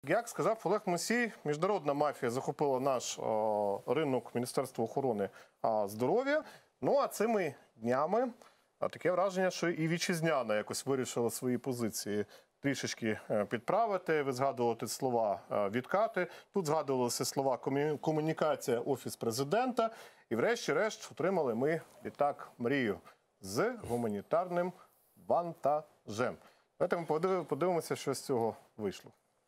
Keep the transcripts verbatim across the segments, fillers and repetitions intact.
Як сказав Олег Мусій, міжнародна мафія захопила наш о, ринок Міністерства охорони о, здоров'я. Ну а цими днями а, таке враження, що і вітчизняна якось вирішила свої позиції трішечки підправити. Ви згадували тут слова відкати, тут згадувалися слова комунікація Офіс президента. І врешті-решт отримали ми літак «Мрію» з гуманітарним вантажем. Давайте ми подивимося, що з цього вийшло.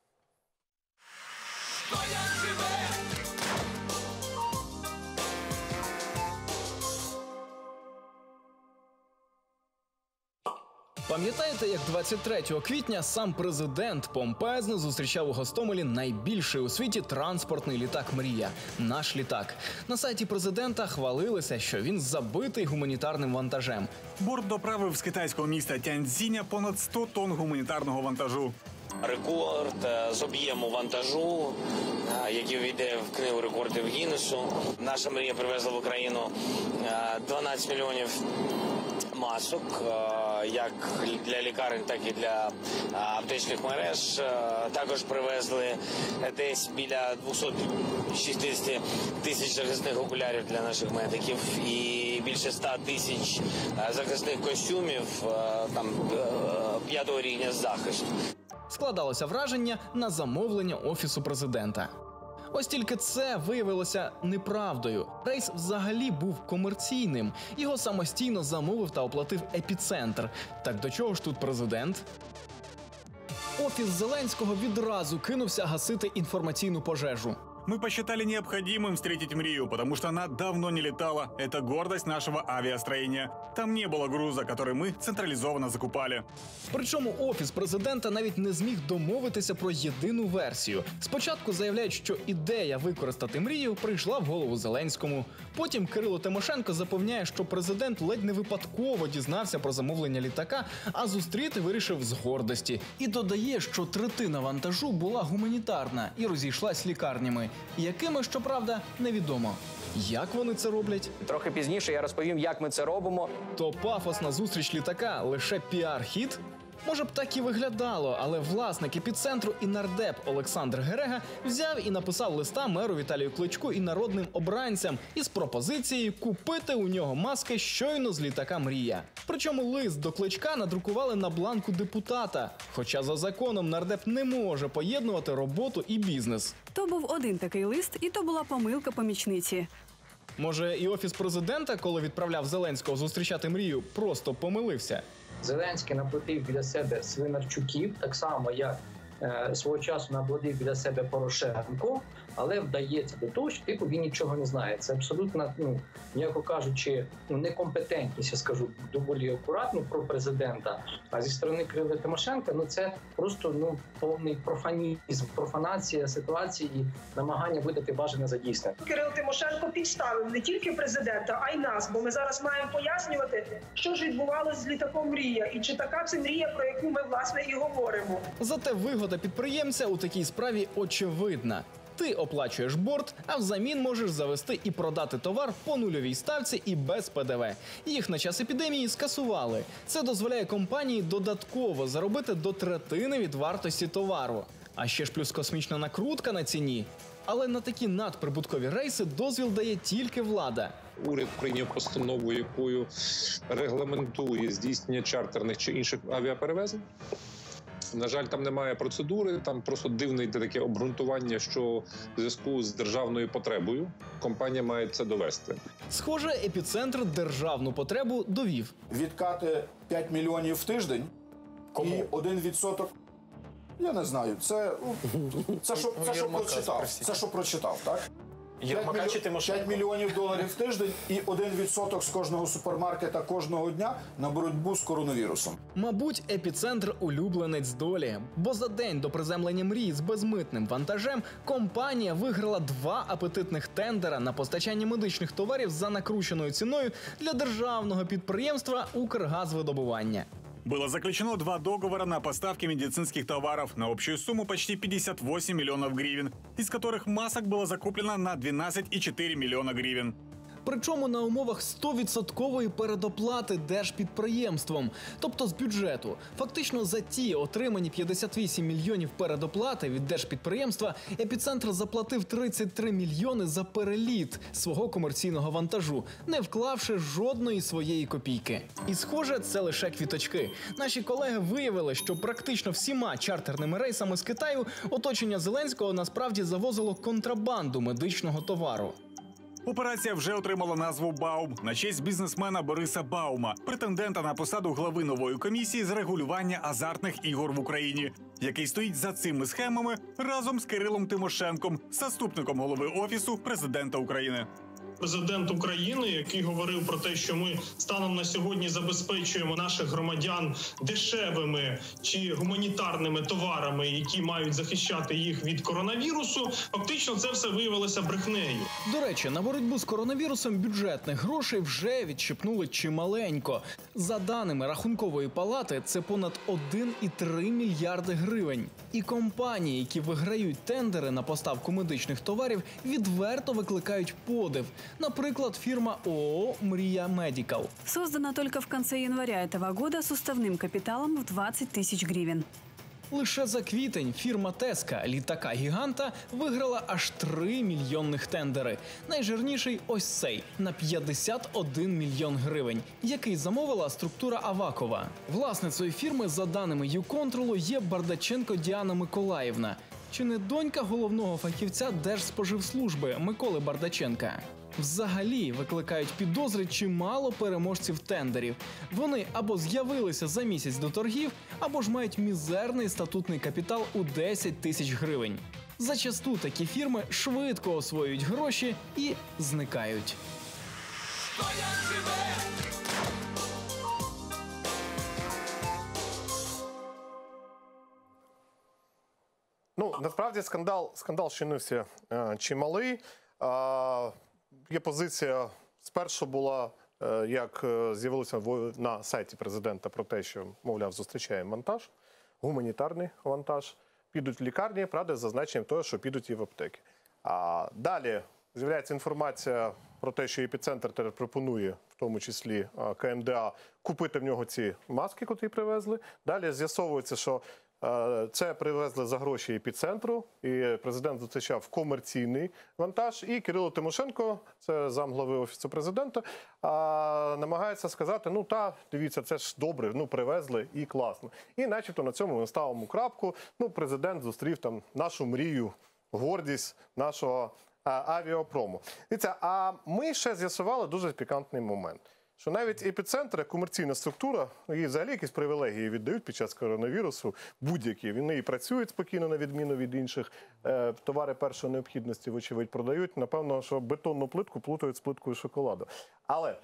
Пам'ятаєте, як двадцять третього квітня сам президент помпезно зустрічав у Гостомелі найбільший у світі транспортний літак «Мрія» – наш літак. На сайті президента хвалилися, що він забитий гуманітарним вантажем. Борт доправив з китайського міста Тяньцзіня понад сто тонн гуманітарного вантажу. Рекорд з об'єму вантажу, який війде в книгу рекордів Гіннесу. Наша «Мрія» привезла в Україну дванадцять мільйонів масок, як для лікарень, так і для аптечних мереж. Також привезли десь біля двохсот шістдесят тисяч захисних окулярів для наших медиків і більше ста тисяч захисних костюмів там п'ятого рівня захисту. Складалося враження на замовлення Офісу президента. Ось тільки це виявилося неправдою. Рейс взагалі був комерційним. Його самостійно замовив та оплатив «Епіцентр». Так до чого ж тут президент? Офіс Зеленського відразу кинувся гасити інформаційну пожежу. Мы посчитали необходимым встретить «Мрию», потому что она давно не летала. Это гордость нашего авиастроения. Там не было груза, который мы централизованно закупали. Причому Офіс президента навіть не зміг домовитися про єдину версію. Спочатку заявляють, що ідея використати «Мрію» прийшла в голову Зеленському. Потім Кирило Тимошенко запевняє, що президент ледь не випадково дізнався про замовлення літака, а зустріти вирішив з гордості. І додає, що третина вантажу була гуманітарна і розійшлась лікарнями. Якими, щоправда, невідомо. Як вони це роблять? Трохи пізніше я розповім, як ми це робимо. То пафосна зустріч літака – лише піар-хід? Може б так і виглядало, але власник «Епіцентру» і нардеп Олександр Герега взяв і написав листа меру Віталію Кличку і народним обранцям із пропозицією купити у нього маски щойно з літака «Мрія». Причому лист до Кличка надрукували на бланку депутата, хоча за законом нардеп не може поєднувати роботу і бізнес. То був один такий лист, і то була помилка помічниці. Може, і Офіс президента, коли відправляв Зеленського зустрічати «Мрію», просто помилився? Зеленський наплатив біля себе Свинарчуків, так само, як е, свого часу наплатив біля себе Порошенко, але вдається до того, що типу він нічого не знає. Це абсолютно, ну, м'яко кажучи, ну, некомпетентність, я скажу, доволі акуратно про президента. А зі сторони Кирила Тимошенка, ну, це просто, ну, повний профанізм, профанація ситуації і намагання видати бажане за дійсне. Кирило Тимошенко підставив не тільки президента, а й нас, бо ми зараз маємо пояснювати, що ж відбувалося з літаком «Мрія» і чи така це мрія, про яку ми, власне, і говоримо. Зате вигода підприємця у такій справі очевидна. Ти оплачуєш борт, а взамін можеш завести і продати товар по нульовій ставці і без Пе Де Ве. Їх на час епідемії скасували. Це дозволяє компанії додатково заробити до третини від вартості товару. А ще ж плюс космічна накрутка на ціні. Але на такі надприбуткові рейси дозвіл дає тільки влада. Уряд прийняв постанову, якою регламентує здійснення чартерних чи інших авіаперевезень. На жаль, там немає процедури, там просто дивне йде таке обґрунтування, що в зв'язку з державною потребою компанія має це довести. Схоже, «Епіцентр» державну потребу довів. Відкати п'ять мільйонів в тиждень. Кому? І один відсоток. Я не знаю, це, це, що, це, що прочитав, це що прочитав, так? п'ять мільйонів доларів в тиждень і один відсоток з кожного супермаркета кожного дня на боротьбу з коронавірусом. Мабуть, «Епіцентр» – улюбленець долі. Бо за день до приземлення «Мрії» з безмитним вантажем компанія виграла два апетитних тендера на постачання медичних товарів за накрученою ціною для державного підприємства «Укргазвидобування». Было заключено два договора на поставки медицинских товаров на общую сумму почти пятьдесят восемь миллионов гривен, из которых масок было закуплено на двенадцать и четыре миллиона гривен. Причому на умовах сто відсотків передоплати держпідприємством, тобто з бюджету. Фактично за ті отримані п'ятдесят вісім мільйонів передоплати від держпідприємства «Епіцентр» заплатив тридцять три мільйони за переліт свого комерційного вантажу, не вклавши жодної своєї копійки. І схоже, це лише квіточки. Наші колеги виявили, що практично всіма чартерними рейсами з Китаю оточення Зеленського насправді завозило контрабанду медичного товару. Операція вже отримала назву «Баум» на честь бізнесмена Бориса Баума, претендента на посаду глави нової комісії з регулювання азартних ігор в Україні, який стоїть за цими схемами разом з Кирилом Тимошенком, заступником голови Офісу президента України. Президент України, який говорив про те, що ми станом на сьогодні забезпечуємо наших громадян дешевими чи гуманітарними товарами, які мають захищати їх від коронавірусу, фактично це все виявилося брехнею. До речі, на боротьбу з коронавірусом бюджетних грошей вже відщипнули чималенько. За даними Рахункової палати, це понад один і три мільярди гривень. І компанії, які виграють тендери на поставку медичних товарів, відверто викликають подив. Например, фирма ООО «Мрия Медикал». Создана только в конце января этого года с уставным капиталом в двадцать тысяч гривен. Лише за квітень фірма «Теска» літака-гіганта виграла аж три мільйонних тендери. Найжирніший ось цей – на п'ятдесят один мільйон гривень, який замовила структура Авакова. Власницею фірми, за даними «Юконтролу», є Бардаченко Діана Миколаївна. Чи не донька головного фахівця Держспоживслужби Миколи Бардаченка? Взагалі викликають підозри чимало переможців тендерів. Вони або з'явилися за місяць до торгів, або ж мають мізерний статутний капітал у десять тисяч гривень. Зачасту такі фірми швидко освоюють гроші і зникають. Ну, насправді скандал, скандал щинився е, чималий. Е, є позиція, спершу була, е, як е, з'явилося на сайті президента про те, що, мовляв, зустрічаємо вантаж, гуманітарний вантаж, підуть в лікарні, правда, з зазначенням того, що підуть і в аптеки. А далі з'являється інформація про те, що «Епіцентр» пропонує, в тому числі КМДА, купити в нього ці маски, котрі привезли. Далі з'ясовується, що це привезли за гроші «Епіцентру», і президент зустрічав комерційний вантаж. І Кирило Тимошенко, це замглави Офісу президента, намагається сказати, ну та, дивіться, це ж добре, ну привезли і класно. І начебто на цьому ми ставимо крапку. Ну, президент зустрів там нашу мрію, гордість нашого авіапрому. Дивіться, а ми ще з'ясували дуже пікантний момент. Що навіть «Епіцентр», як комерційна структура, їй взагалі якісь привілегії віддають під час коронавірусу, будь-які. Вони і працюють спокійно, на відміну від інших. Е, товари першої необхідності, вочевидь, продають. Напевно, що бетонну плитку плутають з плиткою шоколаду. Але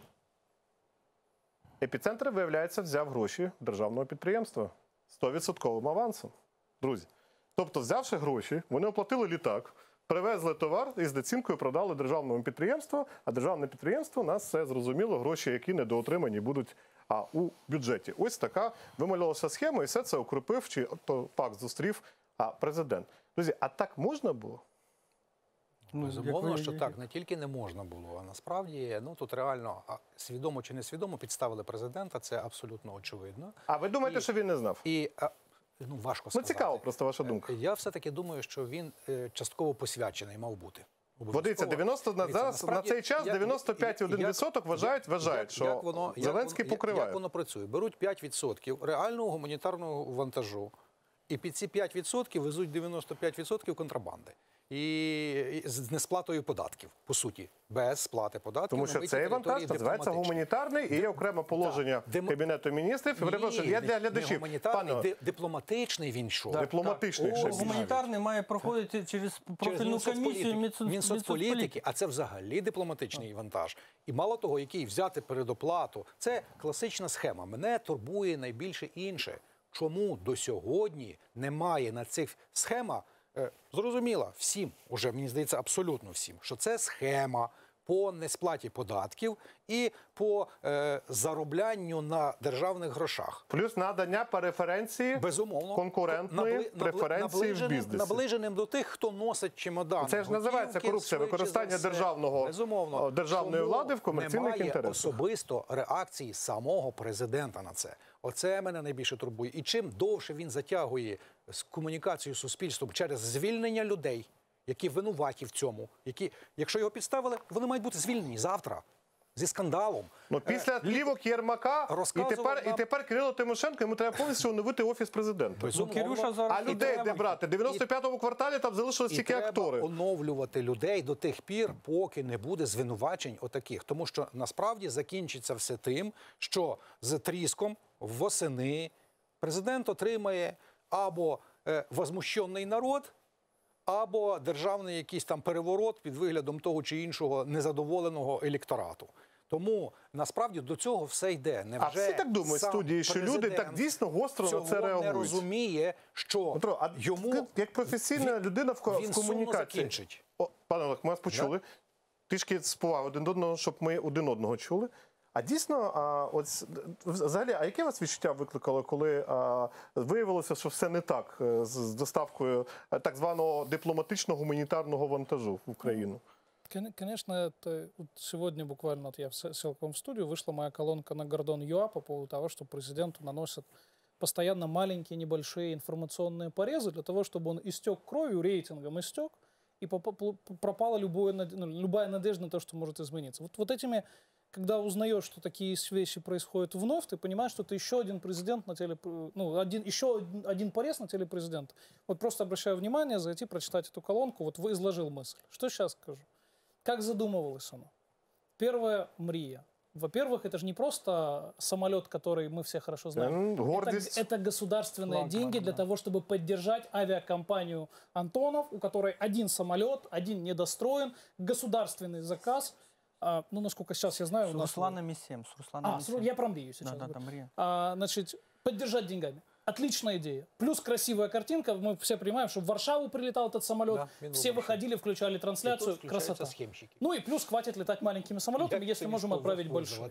«Епіцентр», виявляється, взяв гроші державного підприємства сто відсотків авансом. Друзі, тобто, взявши гроші, вони оплатили літак, привезли товар і з націнкою продали державному підприємству, а державне підприємство, у нас все зрозуміло, гроші, які недоотримані будуть а, у бюджеті. Ось така вималювалася схема, і все це укріпив, чи то пак зустрів а, президент. Друзі, а так можна було? Ну, безумовно, що так, не тільки не можна було, а насправді, ну, тут реально, свідомо чи несвідомо підставили президента, це абсолютно очевидно. А ви думаєте, і, що він не знав? І, ну, важко сказати. Ну, цікаво просто ваша думка. Я все-таки думаю, що він е, частково посвячений мав бути. Водиться дев'яносто, на, зараз, на цей час дев'яносто п'ять цілих один відсоток вважають, вважають, що як воно, Зеленський як покриває. Як воно працює? Беруть п'ять відсотків реального гуманітарного вантажу, і під ці п'ять відсотків везуть дев'яносто п'ять відсотків контрабанди. І з несплатою податків, по суті, без сплати податків. Тому що цей вантаж називається гуманітарний, і є окреме положення Дем... Кабінету міністрів. Ні, я для глядачів. Не гуманітарний, Пане... дипломатичний він йшов. Дипломатичний. О, гуманітарний має проходити через профільну комісію Мінсоцполітики, а це взагалі дипломатичний вантаж. І мало того, який взяти передоплату, це класична схема. Мене турбує найбільше інше. Чому до сьогодні немає на цих схемах, зрозуміло всім, уже, мені здається, абсолютно всім, що це схема по несплаті податків і по е, зароблянню на державних грошах. Плюс надання преференції, безумовно, конкурентної набли, преференції в бізнесі. Наближеним до тих, хто носить чемодани. Це ж називається корупція, використання державного, безумовно, державної влади в комерційних інтересах. Немає особисто реакції самого президента на це. Оце мене найбільше турбує. І чим довше він затягує з комунікацією з суспільством через звільнення людей, які винуваті в цьому, які, якщо його підставили, вони мають бути звільнені завтра. Зі скандалом. Ну, після плівок Єрмака і тепер, нам... і тепер Кирило Тимошенко, йому треба повністю оновити Офіс президента. Ну, а людей де брати? В дев'яносто п'ятому кварталі там залишились тільки актори. І треба оновлювати людей до тих пір, поки не буде звинувачень отаких. Тому що насправді закінчиться все тим, що з тріском восени президент отримає або е, возмущений народ, або державний якийсь там переворот під виглядом того чи іншого незадоволеного електорату. Тому, насправді, до цього все йде. Невже а всі так думають в студії, що люди так дійсно гостро на це реагують? Не розуміє, що Петро, а йому... Як професійна він, людина в, в комунікації. О, пане Олег, ми вас почули. Да? Трішки з поваги один до одного, щоб ми один одного чули. А дійсно, а, от, взагалі, а яке вас відчуття викликало, коли а, виявилося, що все не так з, з доставкою так званого дипломатично-гуманітарного вантажу в Україну? Конечно, это вот сегодня буквально вот я сел к вам в студию, вышла моя колонка на Гордон Юа по поводу того, что президенту наносят постоянно маленькие небольшие информационные порезы для того, чтобы он истек кровью, рейтингом истек, и пропала любое, ну, любая надежда на то, что может измениться. Вот, вот этими, когда узнаешь, что такие вещи происходят вновь, ты понимаешь, что это еще один президент на теле, ну, один, еще один порез на теле президента. Вот просто обращаю внимание, зайти, прочитать эту колонку, вот вы изложил мысль. Что сейчас скажу? Как задумывалось оно? Первая мрия. Во-первых, это же не просто самолет, который мы все хорошо знаем. Это, это государственные Флаг, деньги для да. того, чтобы поддержать авиакомпанию «Антонов», у которой один самолет, один недостроен, государственный заказ. А, ну, насколько сейчас я знаю... С у нас... Русланами семь. С Русланами а, семь. я про мрию сейчас. Да, да, да, а, значит, поддержать деньгами. Отличная идея. Плюс красивая картинка. Мы все понимаем, что в Варшаву прилетал этот самолет. Да, все выходили, включали трансляцию. Красота. Схемщики. Ну и плюс хватит летать маленькими самолетами, если можем отправить больше.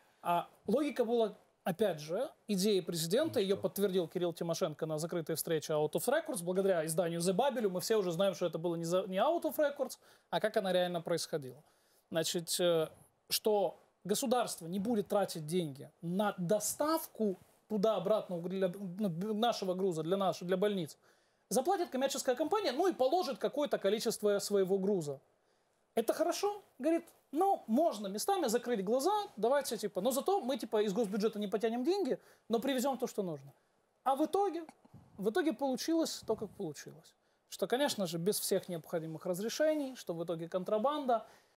А логика была, опять же, идея президента. Ну, ее подтвердил Кирилл Тимошенко на закрытой встрече Out of Records. Благодаря изданию The Babel мы все уже знаем, что это было не, за, не Out of Records, а как она реально происходила. Значит, что государство не будет тратить деньги на доставку туда-обратно для нашего груза, для нашей, для больниц, заплатит коммерческая компания, ну и положит какое-то количество своего груза. Это хорошо? Говорит, ну, можно местами закрыть глаза, давайте, типа, но зато мы, типа, из госбюджета не потянем деньги, но привезем то, что нужно. А в итоге, в итоге получилось то, как получилось. Что, конечно же, без всех необходимых разрешений, что в итоге контрабанда.